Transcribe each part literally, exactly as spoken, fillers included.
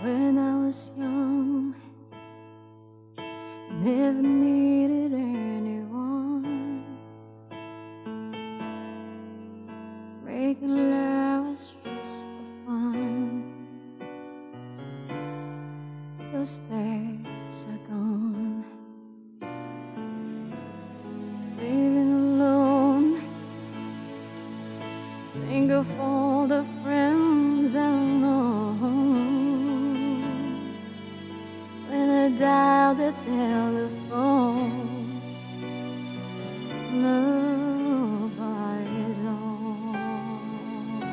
When I was young, never needed anyone. Making love was just for fun. Those days are gone. Living alone, think of all the friends I've known. When I dial the telephone, nobody's home.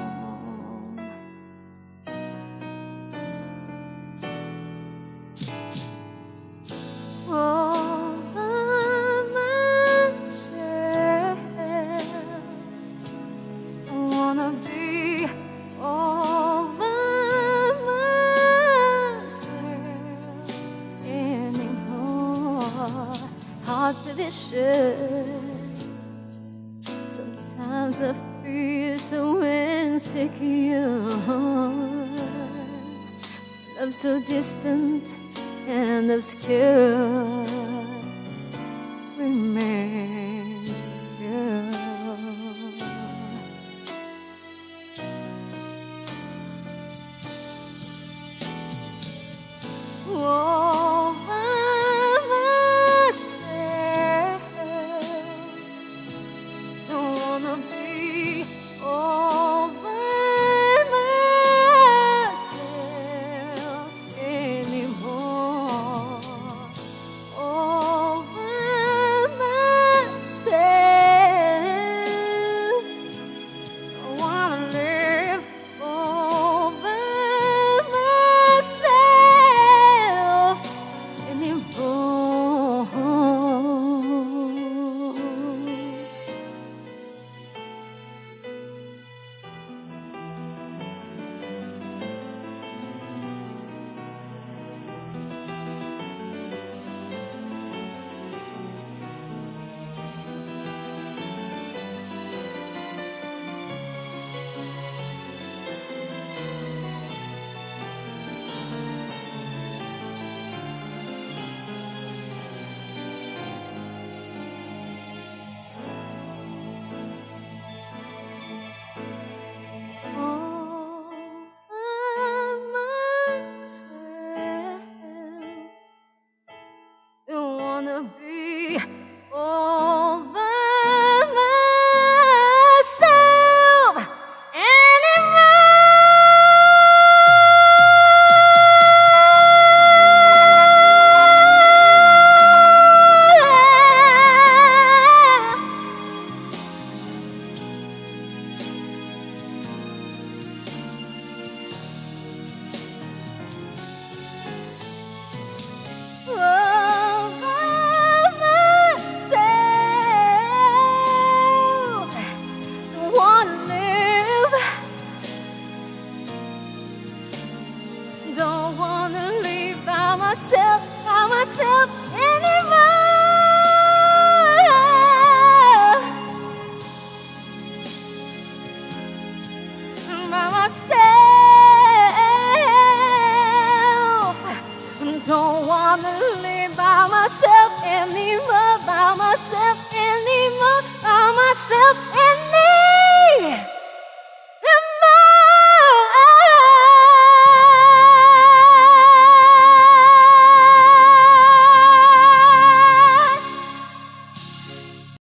All by myself, I wanna be all by myself anymore. Hard to be sure. Sometimes I feel so insecure. Love so distant and obscure. Remember